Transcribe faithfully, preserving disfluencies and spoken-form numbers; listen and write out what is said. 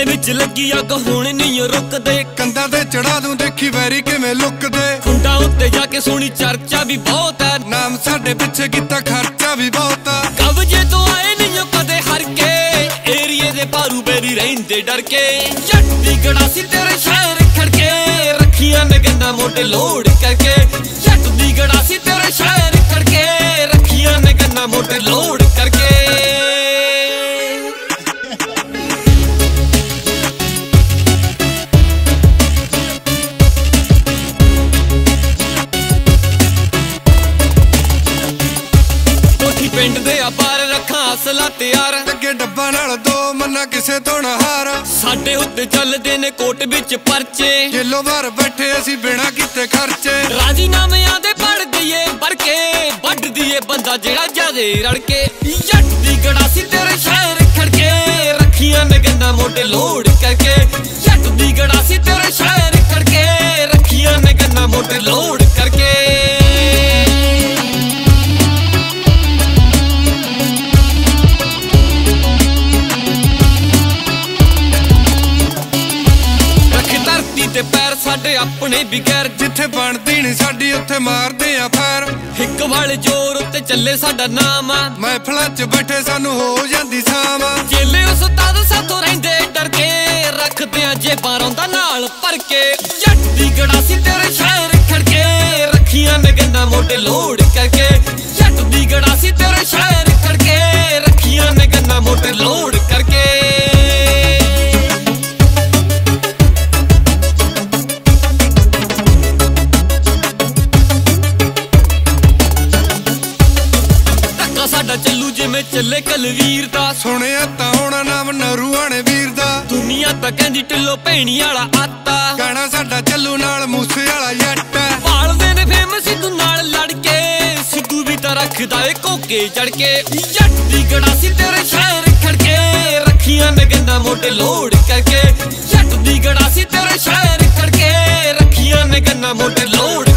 विच लगी अग हुण नहीं रुकदे कंधा ते चढ़ा दूं देखी वैरी किवें लुकदे खुंडा उत्ते जाके सुनी चर्चा भी बहुत है नाम साडे पिछे कीता खर्चा भी बहुत है कब्जे तो आए नहीं कदे हर के एरिए दे पारू बेरी रहिंदे डर के जट दी गड़ासी तेरे शहर खड़के रखियां ने गंदा मोटे लोड करके जट दी गड़ासी तेरे शहर खड़के रखियां ने गंदा मोटे लोड करके पिंड दे बार रखा असला तैयार अगे डब्बा नाल दो मन्ना किसे तो ना हार साडे उत्ते चलदे ने कोट विच परचे किलो बार बैठे असी बिना किते खर्चे राजीनामे आंदे पढ़ दईए बड़के वड दईए बंदा जेड़ा जादे रड़के जट दी गड़ासी तेरे शहर खड़के रखियां ने गंदा मोटे लोड करके जट दी गड़ासी तेरे शहर खड़के रखियां ने गंदा मोटे लोड करके ते पैर साडे अपने भी गैर जिथे बनदी नहीं साडी उत्थे मारदे आ फैर हिक वाले जोर उत्ते चले साडा नाम आ महफिलां च बैठे सानू हो जांदी शाम जेले उस्ताद साथों रहिंदे डर के रखदे आ जेबां रौंदा नाल भर के जट दी गड़ासी तेरे शहर खड़के रखियां ने गंदा मोटे लोड करके जट दी गड़ासी तेरे शहर खड़के रखियां ने गंदा मोटे लोड करके साडा चलू जिवें चले कलवीर दा सुनिया तां होना नाम नरूआणे वीर दा दुनिया तां कहंदी ढिल्लो भैणी वाला आता गाना साडा चलू नाल मूसे वाला जट पालदे ने फेमस सिद्धू नाल लड़ के सिद्धू भी तां रखदा ए कोके चढ़ के जट दी गड़ासी तेरे शहर खड़के रखियां ने गंदा मोटे लोड करके जट दी गड़ासी तेरे शहर खड़के रखियां ने गंदा मोटे लोड